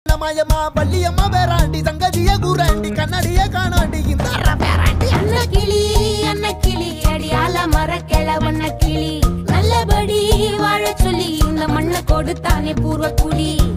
மாயமா பள்ளியம்மா பேராண்டி சங்கதிய கூறாண்டி கண்ணடிய காணாண்டி இந்த பேராண்டி அன்ன கிளி அடியால மரக்கிழவண்ண கிளி நல்லபடி வாழ சொல்லி இந்த மண்ணை கொடுத்தானே பூர்வ குடி